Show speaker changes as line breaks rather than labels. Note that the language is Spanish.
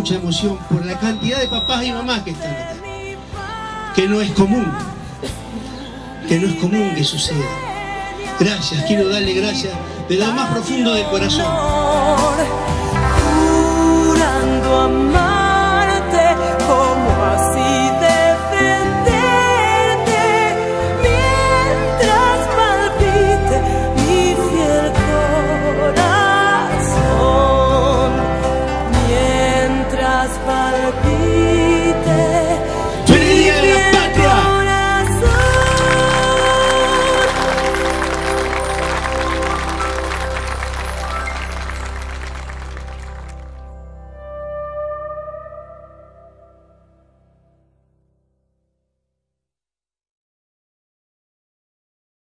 mucha emoción por la cantidad de papás y mamás que están acá. Que no es común. Que no es común que suceda. Gracias, quiero darle gracias de lo más profundo del corazón.